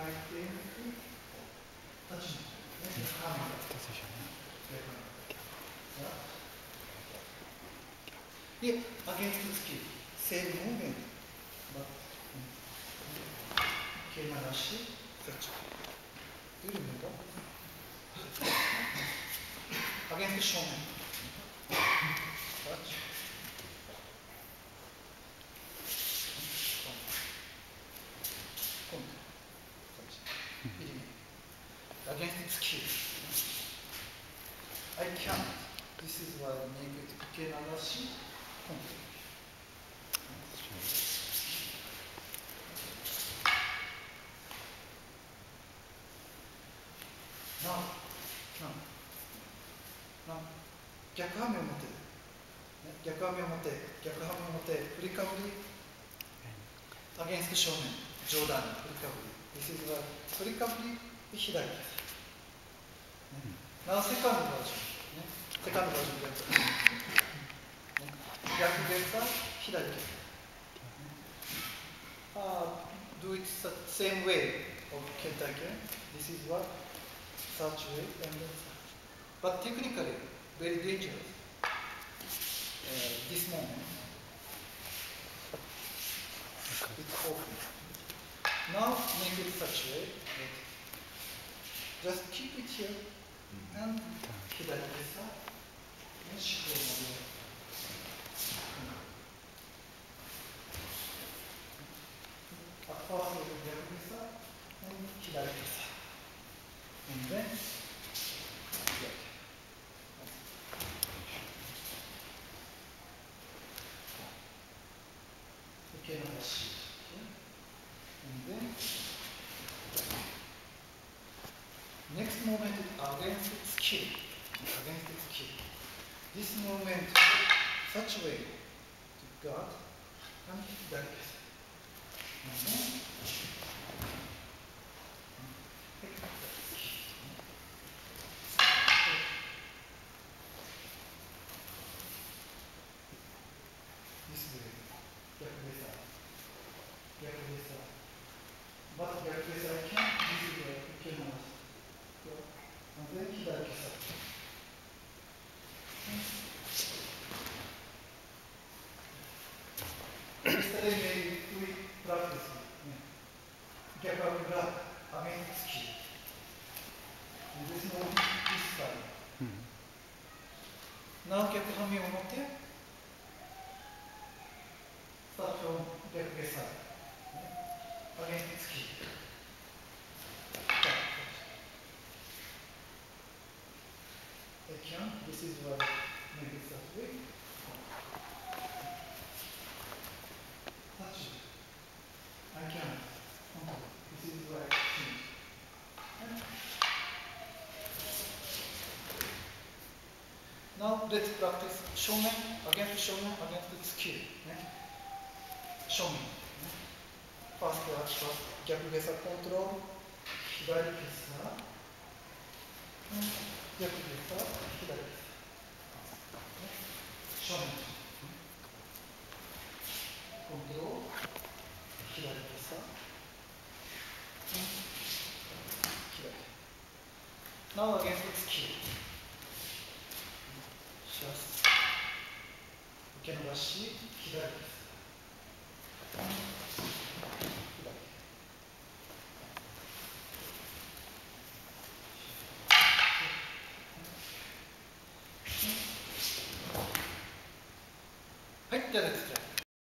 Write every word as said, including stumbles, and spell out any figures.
て、立ちね、カメラ。で、アゲンストスキル、セールムーブメント。蹴り流し、そっち。緩めば。アゲンスト正面。タッチ。今度。タッチ。緩め。アゲンストスキル。I can't. This is why I make it 蹴り流し。今度。なお、なお、逆半面を持ってる。逆半面を持って、逆半面を持って、振りかぶり、アゲンスト正面、上段に振りかぶり。This is why 振りかぶり、左です。なお、セカンドバージョン。セカンドバージョンでやった。逆ベースは左です。Do it the same way of Ken-tai-Ken. This is what such way and then but technically very dangerous. Uh, this moment it's open. Now make it such way that just keep it here and 左手さもしこうまで。ファーストで逆でさ、左でさ、and then 左手。受け流し。and then next movement is against skill. Against skill. This movement such way to guard and 左です。and then But逆です。I can't use the 受け流す。and then 左手さ。Yesterday maybe we practice 逆上が against skill. This is not this side. Now 逆半面を持って start from 逆下サイド。Against skill. I can. This is why maybe it's that way. Touch. I can. This is why I change. Now let's practice 正面 against 正面 against skill. 正面。ファーストは逆下差コントロール、左下差、逆下差、左下差。正面。コントロール、左下差、左。Now against skill. シャス。受け伸ばし、左下差。はい、じゃあですね。